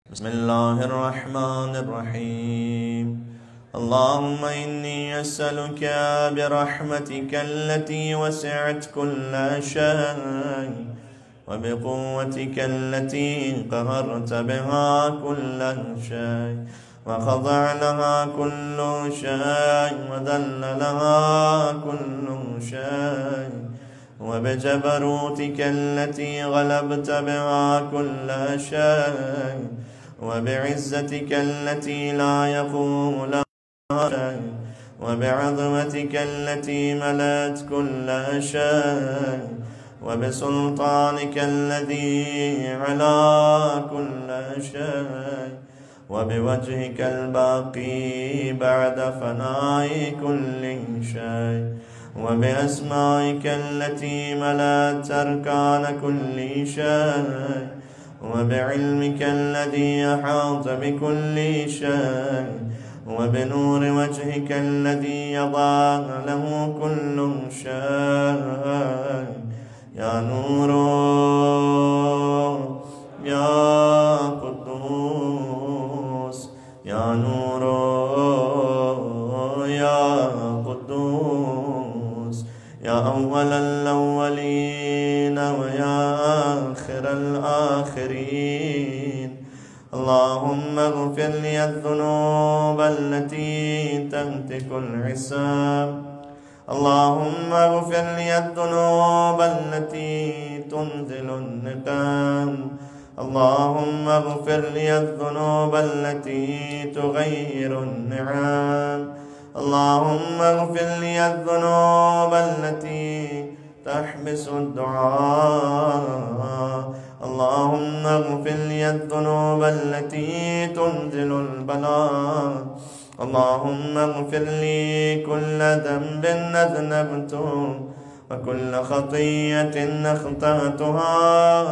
بسم الله الرحمن الرحيم. اللهم إني أسألك برحمتك التي وسعت كل شيء وبقوتك التي قهرت بها كل شيء وخضع لها كل شيء وذل لها كل شيء وبجبروتك التي غلبت بها كل شيء وبعزتك التي لا يقوم لها شيء وبعظمتك التي ملأت كل شيء وبسلطانك الذي على كل شيء وبوجهك الباقي بعد فناء كل شيء وبأسمائك التي ملأت أركان كل شيء وبعلمك الذي أحاط بكل شيء وبنور وجهك الذي يضاء له كل شيء. يا نور يا قدوس يا نور يا قدوس يا أول الأولين ويا آخر الآخرين. اللهم اغفر لي الذنوب التي تهتك الحساب. اللهم اغفر لي الذنوب التي تنزل النقام. اللهم اغفر لي الذنوب التي تغير النعم. اللهم اغفر لي الذنوب التي تحبس الدعاء. اللهم اغفر لي الذنوب التي تنزل البلاء. اللهم اغفر لي كل ذنب أذنبته وكل خطيئة أخطأتها.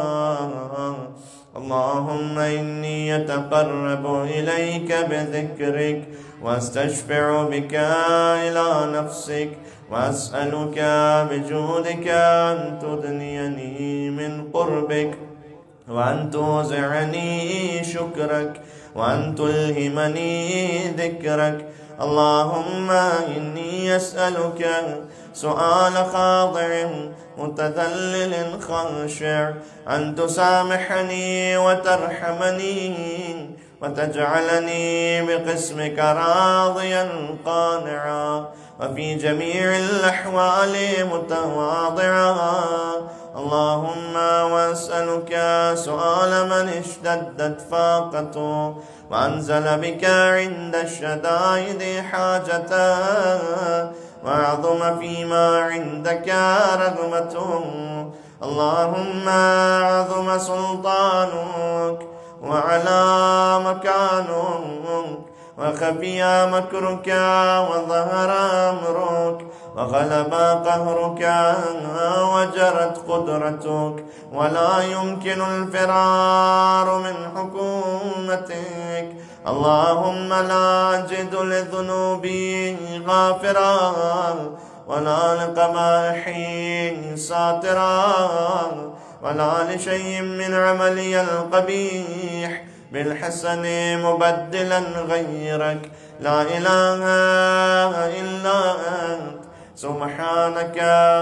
اللهم إني أتقرب إليك بذكرك واستشفع بك إلى نفسك وأسألك بجودك أن تدنيني من قربك وأن توزعني شكرك وأن تلهمني ذكرك. اللهم إني أسألك سؤال خاضع متذلل خاشع أن تسامحني وترحمني وتجعلني بقسمك راضيا قانعا وفي جميع الأحوال متواضعا. اللهم وأسألك سؤال من اشتدت فاقته وأنزل بك عند الشدائد حاجته وأعظم فيما عندك رغبته. اللهم عظم سلطانك وعلى مكانك وخفي مكرك وظهر أمرك وغلب قهرك وجرت قدرتك ولا يمكن الفرار من حكومتك. اللهم لا أجد لذنوبي غافرا ولا لقبائحي ساترا ولا لشيء من عملي القبيح بالحسن مبدلا غيرك. لا إله إلا أنت سبحانك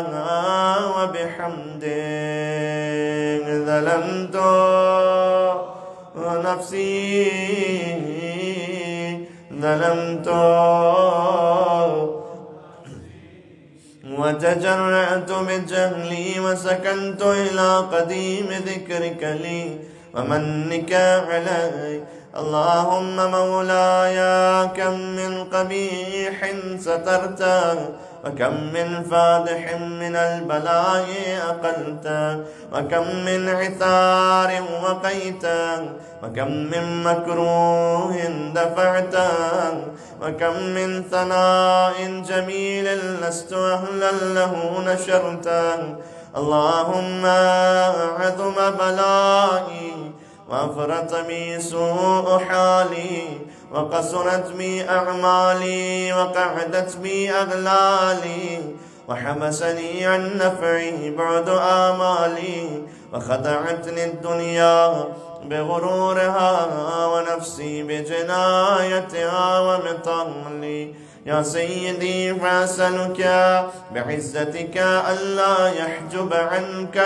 وبحمدك ظلمت نفسي ظلمت وتجرأت بجهلي وسكنت إلى قديم ذكرك لي ومنك علي. اللهم مولاي كم من قبيح سترته وكم من فادح من البلاء أقلته وكم من عثار وقيته وكم من مكروه دفعته وكم من ثناء جميل لست أهلا له نشرته. اللهم عظم بلائي وأفرط بي سوء حالي وقصرت بي أعمالي وقعدت بي أغلالي وحبسني عن نفعي بعد آمالي وخدعتني الدنيا بغرورها نفسي بجنايتها ومطلي. يا سيدي فأسألك بعزتك ألا يحجب عنك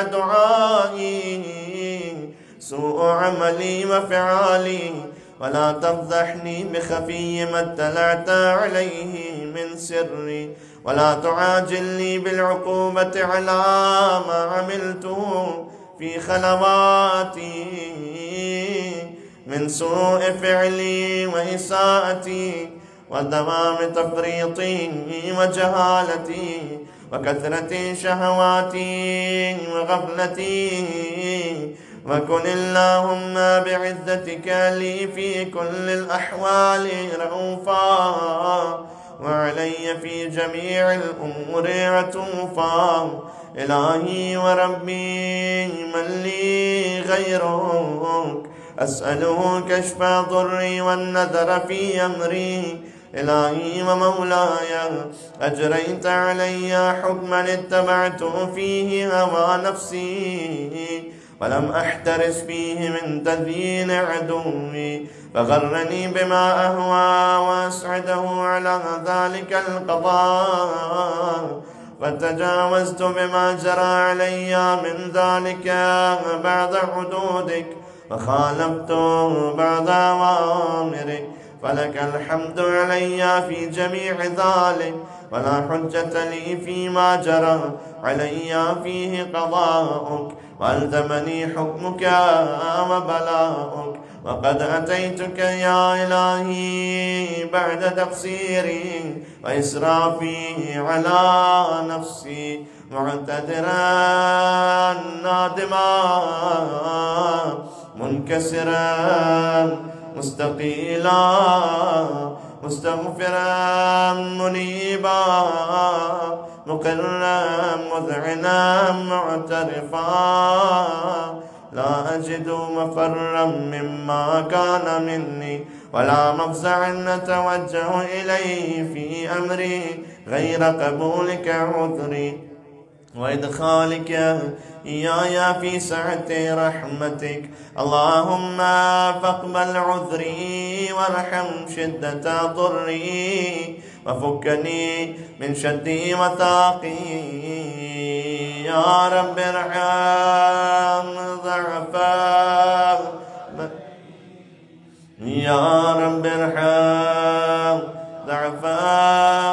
دعائي سوء عملي وفعالي، ولا تفضحني بخفي ما اطلعت عليه من سري، ولا تعاجلني بالعقوبة على ما عملته في خلواتي من سوء فعلي وإساءتي ودوام تفريطي وجهالتي وكثرة شهواتي وغفلتي. وكن اللهم بعزتك لي في كل الأحوال رؤوفا، وعلي في جميع الأمور عطوفا. إلهي وربي من لي غيرك، أسأله كشف ضري والنذر في أمري. إلهي ومولاي أجريت علي حكما اتبعت فيه هوى نفسي، ولم أحترس فيه من تزيين عدوي، فغرني بما أهوى وأسعده على ذلك القضاء، فتجاوزت بما جرى علي من ذلك بعد حدودك، وخالفت بعد أوامرك. فلك الحمد علي في جميع ذلك، ولا حجة لي فيما جرى علي فيه قضاؤك، وألزمني حكمك وبلاؤك. وقد أتيتك يا إلهي بعد تقصيري وإسرافي على نفسي، معتذرا نادما منكسرا مستقيلا مستغفرا منيبا مقرا مذعنا معترفا. لا أجد مفرا مما كان مني، ولا مفزعا أتوجه إليه في أمري غير قبولك عذري وإدخالك إياي في سعة رحمتك. اللهم فاقبل عذري وارحم شدة ضري، وفكني من شدي وثاقي. يا رب ارحم ضعفا، يا رب ارحم ضعفا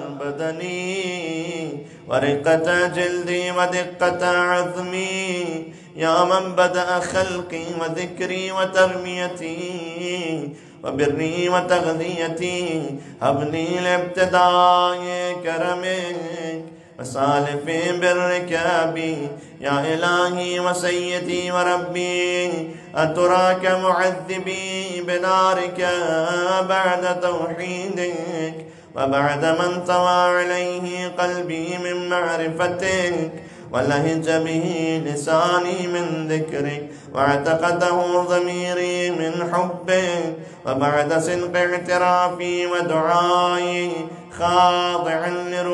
بدني ورقة جلدي ودقة عظمي. يا من بدأ خلقي وذكري وتربيتي وبري وتغذيتي، هبني لابتداء كرمك وسالف برك بي. يا إلهي وسيدي وربي، أتراك معذبي بنارك بعد توحيدك، وبعد من طوى عليه قلبي من معرفتك، ولهج به لساني من ذكرك، واعتقده ضميري من حبك، وبعد صدق اعترافي ودعائي خاضعا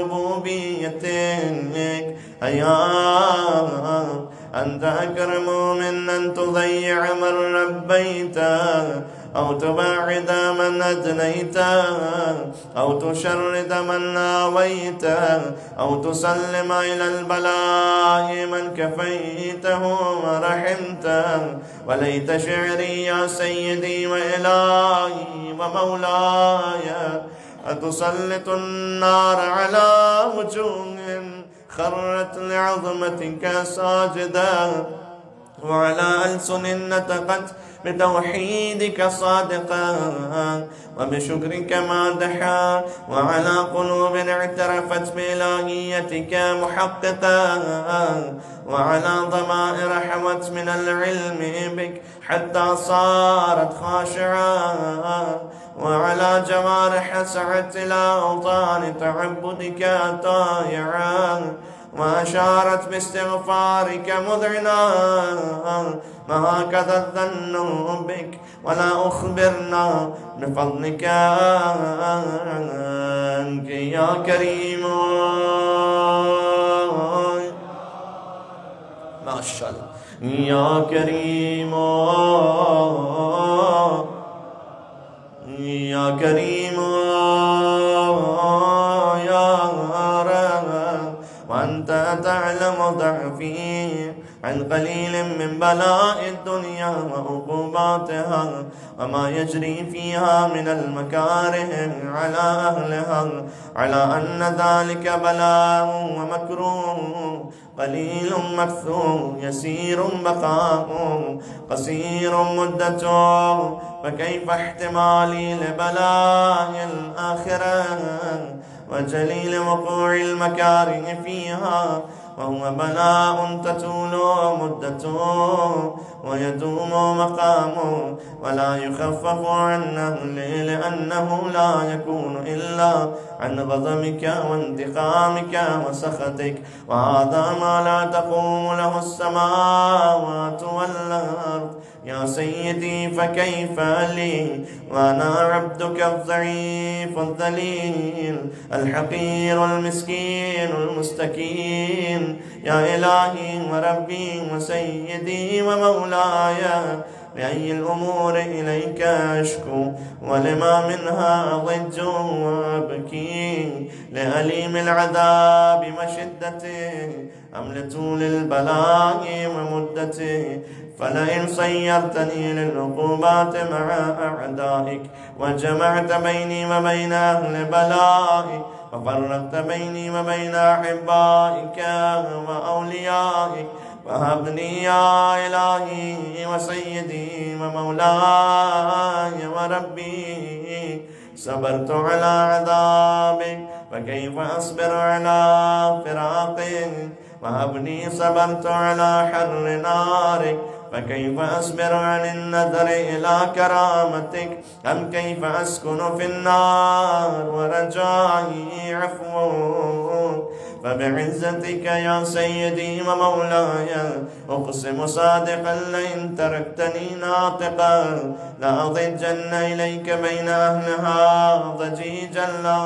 لربوبيتك. أيا أنت أكرم من أن تضيع من ربيت، أو تباعد من أدنيت، أو تشرد من آويت، أو تسلم إلى البلاء من كفيته ورحمت. وليت شعري يا سيدي وإلهي ومولاي أتسلط النار على وجوه خرت لعظمتك ساجدا، وعلى ألسن نطقت بتوحيدك صادقا وبشكرك مادحا، وعلى قلوب اعترفت بإلهيتك محققا، وعلى ضمائر حوت من العلم بك حتى صارت خاشعا، وعلى جوارح سعت إلى أوطان تعبدك طائعا، وأشارت باستغفارك مذعنا. ما هكذا الظن بك، ولا أخبرنا بفضلك عنك يا كريم. ما شاء الله. يا كريم يا كريم يا رب، وأنت تعلم ضعفي عن قليل من بلاء الدنيا وعقوباتها وما يجري فيها من المكاره على أهلها، على أن ذلك بلاء ومكروه قليل مكثور، يسير بقاء، قصير مدته، فكيف احتمالي لبلاء الآخرة وجليل وقوع المكاره فيها، وهو بلاء تطول مدته ويدوم مقامه ولا يخفف عنه، لأنه لا يكون إلا عن غضبك وانتقامك وسخطك، وهذا ما لا تقوم له السماوات والأرض. يا سيدي فكيف لي وأنا عبدك الضعيف الذليل الحقير المسكين المستكين. يا إلهي وربي وسيدي ومولاي، لأي الأمور إليك أشكو ولما منها أضج وأبكي، لأليم العذاب وشدته أم لطول البلاء ومدته؟ فلئن صيرتني للعقوبات مع أعدائك وجمعت بيني وبين أهل بلائي وفرقت بيني وبين أحبائك وأوليائك، فهبني يا إلهي وسيدي ومولاي وربي. صبرت على عذابك فكيف أصبر على فراقك، وهبني صبرت على حر نارك فكيف أصبر عن النذر إلى كرامتك، أم كيف أسكن في النار ورجائي عفوك. فبعزتك يا سيدي ومولاي أقسم صادقا لئن تركتني ناطقا لأضجن إليك بين أهلها ضجيج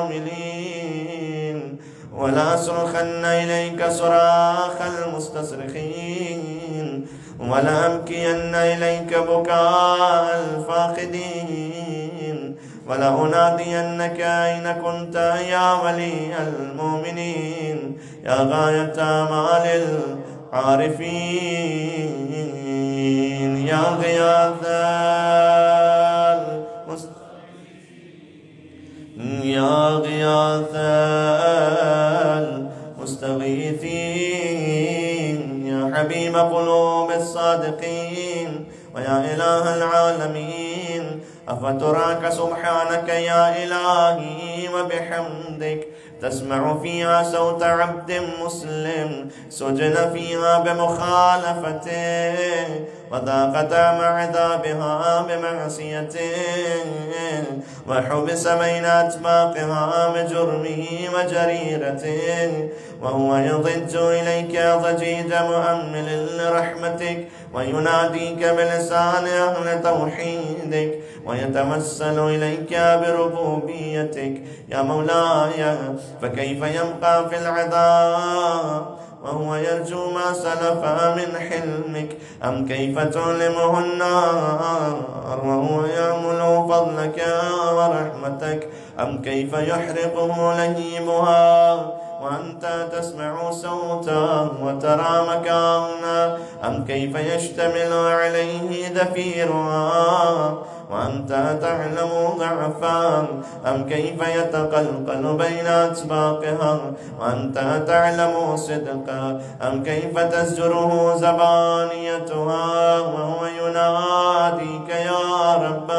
اللاملين، ولا أصرخن إليك صراخ المستصرخين، ولا أبكين إليك بكاء الفاقدين، ولا أنادينك أين كنت يا ولي المؤمنين، يا غاية آمال العارفين، يا غياث المستغيثين، يا حبيب قلوب الصادقين، ويا إله العالمين. أفتراك سبحانك يا إلهي وبحمدك تسمع فيها صوت عبد مسلم سجن فيها بمخالفته وذاق طعم عذابها بمعصيته، وحبس بين أطباقها بجرمه وجريرته، وهو يضج إليك ضجيج مؤمل لرحمتك ويناديك بلسان أهل توحيدك ويتوسل إليك بربوبيتك. يا مولاي فكيف يبقى في العذاب وهو يرجو ما سلف من حلمك، أم كيف تعلمه النار وهو يعمل فضلك ورحمتك، أم كيف يحرقه لهيبها وأنت تسمع صوتا وترى مكانا، أم كيف يشتمل عليه دفيرها وأنت تعلم ضعفا، أم كيف يتقلقل بين أطباقها وأنت تعلم صدقا، أم كيف تزجره زبانيتها وهو يناديك يا رب،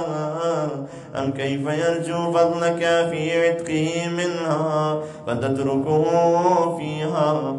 أم كيف يرجو فضلك في عتقه منها فتتركه فيها.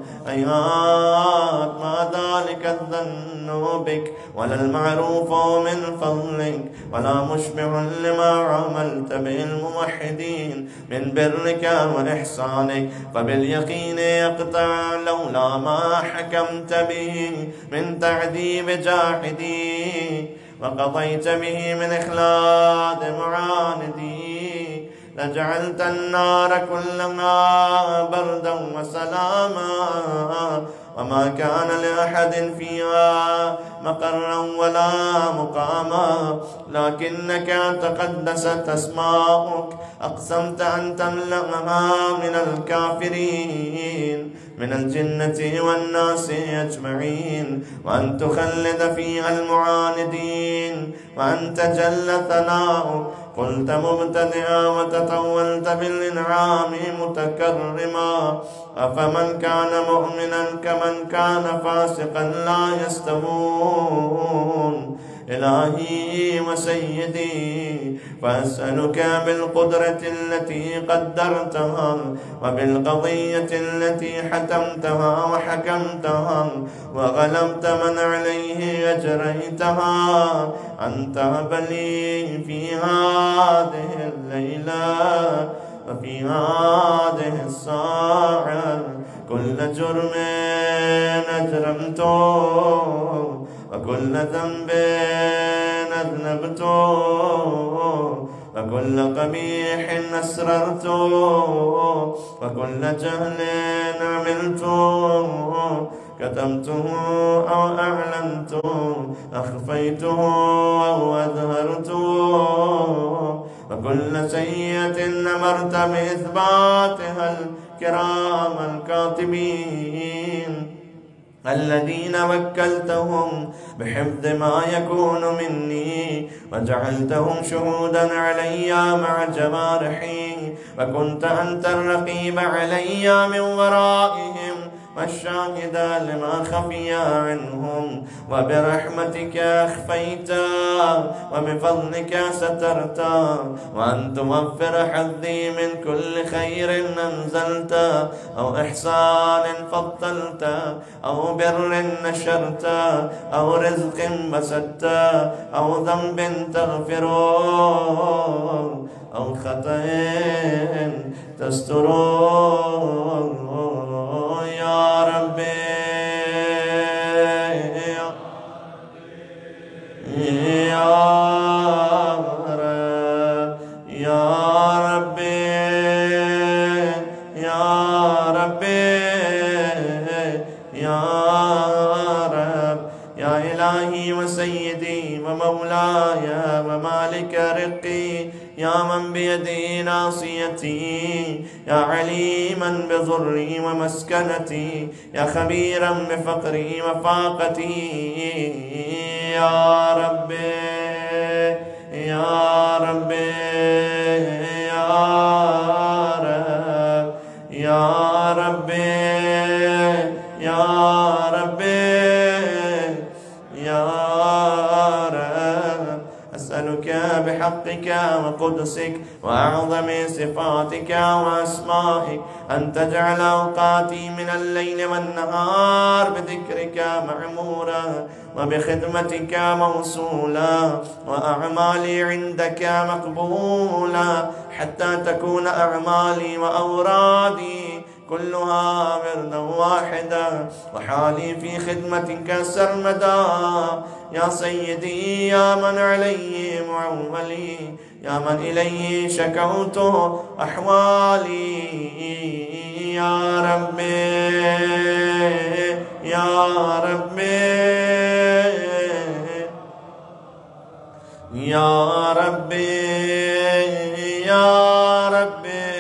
هيهات ما ذلك الظن بك ولا المعروف من فضلك ولا مشبع لما عملت به الموحدين من برك وإحسانك، فباليقين يقطع لولا ما حكمت به من تعذيب جاحدي وقضيت به من إخلاد معاندي، لجعلت النار كلها بردا وسلاما وما كان لأحد فيها مقرا ولا مقاما، لكنك تقدست أسماؤك، أقسمت أن تملأها من الكافرين من الجنة والناس أجمعين، وأن تخلد فيها المعاندين، وأنت جل ثناؤك قلت مبتدئا وتطولت بالإنعام متكرما. أفمن كان مؤمنا كمن كان فاسقا لا يستوون. إلهي وسيدي، فأسألك بالقدرة التي قدرتها وبالقضية التي حتمتها وحكمتها وغلبت من عليه أجريتها، أن تهب لي في هذه الليلة وفي هذه الساعة كل جرم أجرمته وكل ذنب أذنبته وكل قبيح أسررته وكل جهل عملته، كتمته أو أعلنته، أخفيته أو أظهرته، وكل سيئة أمرت بإثباتها الكرام الكاتبين الذين وكلتهم بحفظ ما يكون مني، وجعلتهم شهودا علي مع جوارحي، وكنت أنت الرقيب علي من ورائهم والشاهد لما خفي عنهم، وبرحمتك أخفيت وبفضلك سترت، وأن توفر حظي من كل خير أنزلت أو إحسان فضلت أو بر نشرت أو رزق بسطت أو ذنب تغفره أو خطأ تستره يا ربي يا ربي يا ربي يا رب، يا إلهي وسيدي ومولاي ومالك رقي، يا من بيده ناصيتي، يا عليما بضري ومسكنتي، يا خبيرا بفقري وفاقتي، يا ربي يا ربي يا رب يا ربي يا ربي يا رب، أسألك بحقك وقدسك وأعظم صفاتك وأسمائك أن تجعل أوقاتي من الليل والنهار بذكرك معمورة وبخدمتك موصولة وأعمالي عندك مقبولة، حتى تكون أعمالي وأورادي كلها وردا واحدا، وحالي في خدمتك سرمدا. يا سيدي، يا من عليه معولي، يا من إليه شكوت أحوالي، يا ربي يا ربي يا ربي يا ربي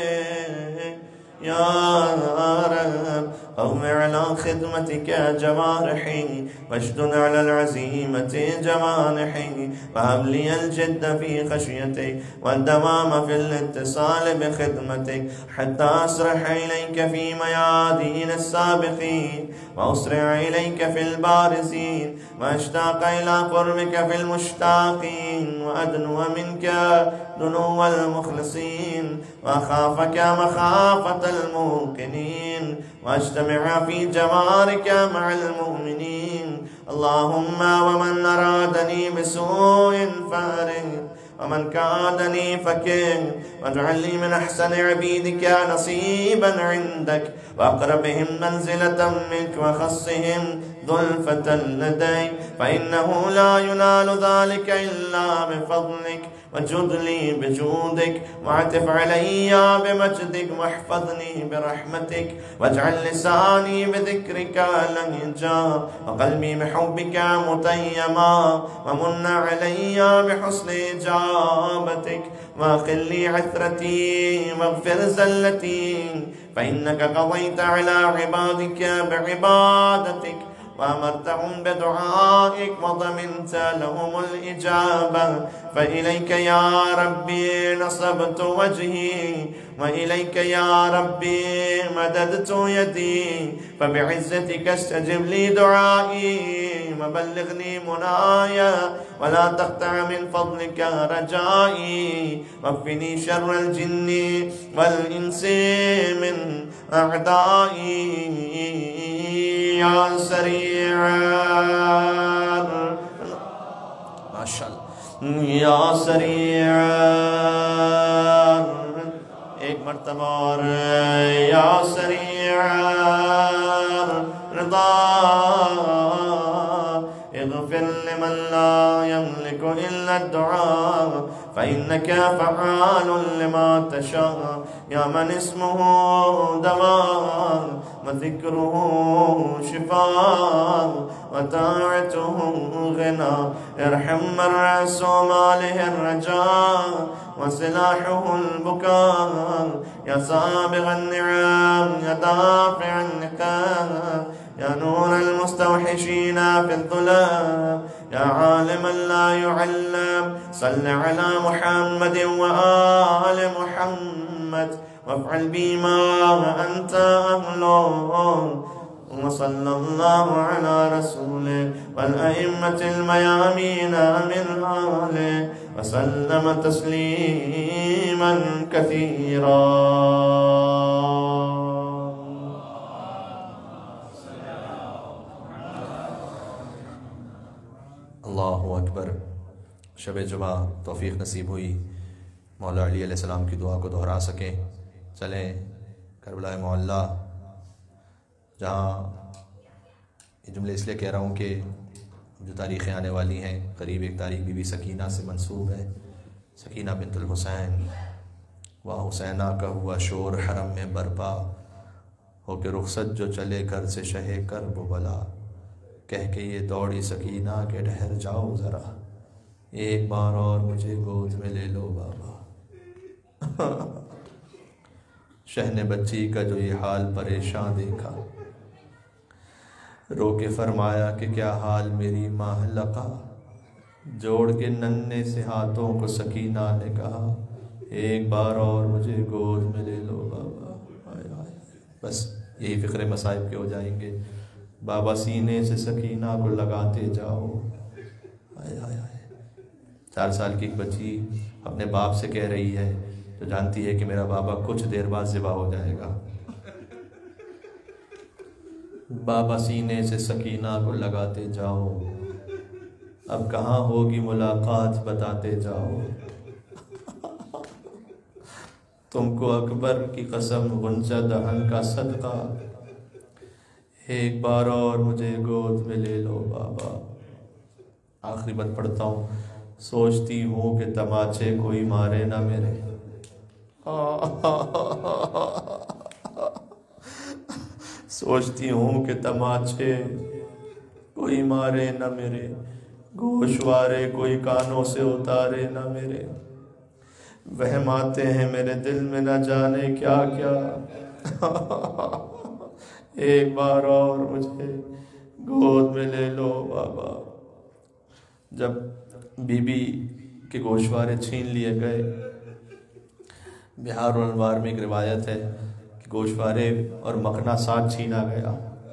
يا رب، قوم على خدمتك جوارحي، واشدد على العزيمة جوانحي، وهب لي الجد في خشيتك والدوام في الاتصال بخدمتك، حتى أسرح إليك في ميادين السابقين، وأسرع إليك في البارزين، وأشتاق إلى قربك في المشتاقين، وأدنو منك دنو المخلصين، وأخافك مخافة الموقنين، وأجتمع في جوارك مع المؤمنين. اللهم ومن أرادني بسوء فارغ، ومن كادني فكن، واجعل لي من أحسن عبيدك نصيبا عندك، وأقربهم منزلة منك، وخصهم ظلفة لديك، فإنه لا ينال ذلك إلا بفضلك، وجد لي بجودك، واعتف علي بمجدك، واحفظني برحمتك، واجعل لساني بذكرك لهجا، وقلبي بحبك متيما ومن علي بحسن إجابتك واغفر لي عثرتي واغفر زلتي فإنك قضيت على عبادك بعبادتك وأمرتهم بدعائك وضمنت لهم الإجابة فإليك يا ربي نصبت وجهي وإليك يا ربي مددت يدي فبعزتك استجب لي دعائي وبلغني منايا ولا تقطع من فضلك رجائي واكفني شر الجن والإنس من أعدائي يا سريع ما شاء الله یا سریع ایک مرتبہ اور یا سریع رضا اغفر لمن لا يملك إلا الدعاء فإنك فعال لما تشاء يا من اسمه دواء وذكره شفاء وطاعته غنى ارحم من رأس ماله الرجاء وسلاحه البكاء يا سابغ النعم يا دافع النقام يا نور المستوحشين في الظلام يا عالما لا يعلم صل على محمد وآل محمد وافعل بما أنت أهله وصلى الله على رسوله والأئمة الميامين من آله وسلم تسليما كثيرا. اللہ اکبر. شب جمعہ توفیق نصیب ہوئی مولا علی علیہ السلام کی دعا کو دہرا سکیں. چلیں کربلا معلیٰ، جہاں یہ جملے اس لیے کہہ رہا ہوں کہ جو تاریخیں آنے والی ہیں، قریب ایک تاریخ بی بی سکینہ سے منسوب ہے. سکینہ بنت الحسین، وہاں حسینہ کا ہوا شور حرم میں برپا، ہو کے رخصت جو چلے گھر سے شہ کرب و بلا، کہہ کے یہ دوڑی سکینہ کہ ٹھہر جاؤ ذرا، ایک بار اور مجھے گود میں لے لو بابا. شہن بچی کا جو یہ حال پریشاں دیکھا، رو کے فرمایا کہ کیا حال میری ماہ لقا، جوڑ کے ننھے سے ہاتھوں کو سکینہ نے کہا، ایک بار اور مجھے گود میں لے لو بابا. بس یہی فکر مصائب کے ہو جائیں گے. بابا سینے سے سکینہ کو لگاتے جاؤ. 4 سال کی ایک بچی اپنے باپ سے کہہ رہی ہے، جو جانتی ہے کہ میرا بابا کچھ دیر بعد ذبح ہو جائے گا، بابا سینے سے سکینہ کو لگاتے جاؤ، اب کہاں ہوگی ملاقات بتاتے جاؤ. تم کو اکبر کی قسم غنچہ دہن کا صدقہ، ایک بار اور مجھے گود میں لے لو بابا. آخری بات پڑھتا ہوں. سوچتی ہوں کہ تماچے کوئی مارے نہ میرے، سوچتی ہوں کہ تماچے کوئی مارے نہ میرے، گوشوارے کوئی کانوں سے اتارے نہ میرے، وہم آتے ہیں میرے دل میں نہ جانے کیا کیا، ایک بار اور مجھے گود میں لے لو بابا. جب بی بی کے گوشوارے چھین لیے گئے، بہار الانوار میں ایک روایت ہے کہ گوشوارے اور مکھنا ساتھ چھینا گیا.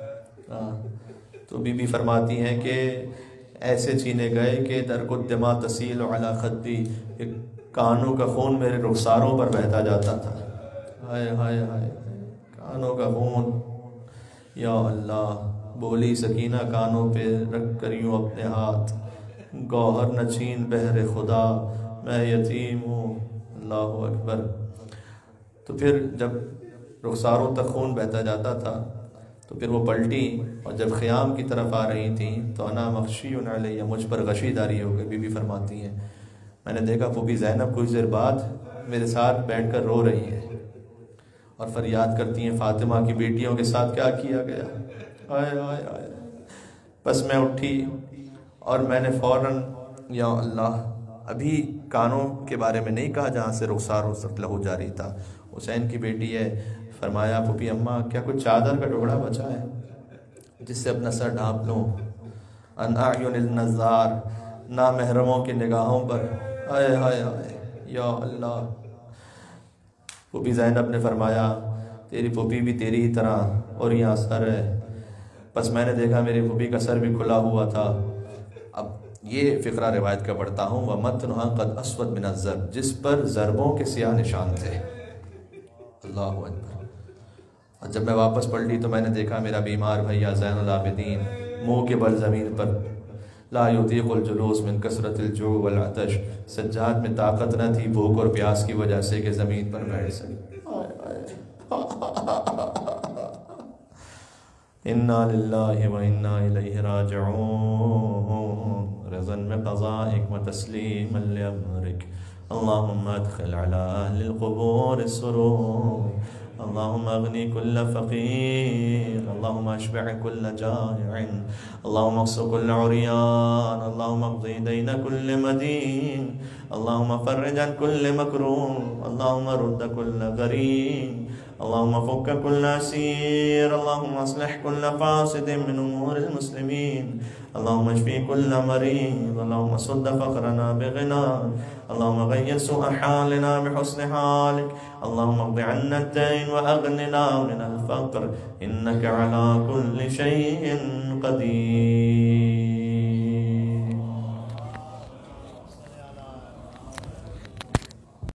تو بی بی فرماتی ہیں کہ ایسے چھینے گئے کہ در الدماء تسیل علی خدی، کانوں کا خون میرے رخساروں پر بہتا جاتا تھا. ہائے ہائے ہائے، کانوں کا خون. یا اللہ، بولی سکینہ کانوں پہ رکھ کر یوں اپنے ہاتھ، گوہر نہ چھین بہر خدا، میں یتیم ہوں. اللہ اکبر. تو پھر جب رخساروں تک خون بہتا جاتا تھا تو پھر وہ پلٹی، اور جب خیام کی طرف آ رہی تھیں تو انا مغشی علیہ، مجھ پر غشی داری ہو گئی. بی بی فرماتی ہیں میں نے دیکھا پھوپھی زینب کچھ دیر بعد میرے ساتھ بیٹھ کر رو رہی ہے اور فریاد کرتی ہیں فاطمہ کی بیٹیوں کے ساتھ کیا کیا گیا. آئے آئے آئے. بس میں اٹھی اور میں نے فوراً یا اللہ، ابھی کانوں کے بارے میں نہیں کہا جہاں سے رخسار ہو سکتا لہو جاری تھا، حسین کی بیٹی ہے، فرمایا پھوپھی اماں کیا کوئی چادر کا ٹکڑا بچا ہے جس سے اپنا سر ڈھانپ لوں؟ ان اعین النظار، نامحرموں کی نگاہوں پر، ہائے ہائے ہائے یا اللہ۔ پھوپھی زینب نے فرمایا تیری پھوپھی بھی تیری ہی طرح اور یہاں سر ہے۔ بس میں نے دیکھا میری پھوپھی کا سر بھی کھلا ہوا تھا۔ اب یہ فقرہ روایت کا پڑھتا ہوں، وَمَتْنُهَا قَدْ أَسْوَدْ مِنَ الضَّرْبِ، جس پر ضربوں کے سیاہ نشان تھے۔ اللہ اکبر۔ اور جب میں واپس پلٹی تو میں نے دیکھا میرا بیمار بھیا زین العابدین منہ کے بل زمین پر، لا یطیق الجلوس من کثرت الجوع والعطش، سجاد میں طاقت نہ تھی بھوک اور پیاس کی وجہ سے کہ زمین پر بیٹھ سکے۔ انا للہ و انا الیہ راجعون، رضا بقضائک و تسلیما لامرک، اللہم ادخل علی اہل القبور السرور، اللہم اغنی کل فقیر، اللہم اشبع کل جائع، اللہم اقص کل عریان، اللہم اقضی دین کل مدین، اللہم فرج عن کل مکروب، اللہم رد کل غریب، اللہم فک کل اسیر، اللہم اصلح کل فاسد من امور المسلمین، اللہم اشفی کل مریض، اللہم صد فقرنا بغنا، اللہم غیر سوء حالنا بحسن حالک، اللہم اقض عنا الدین واغننا من الفقر، انک علی کل شیء قدیر۔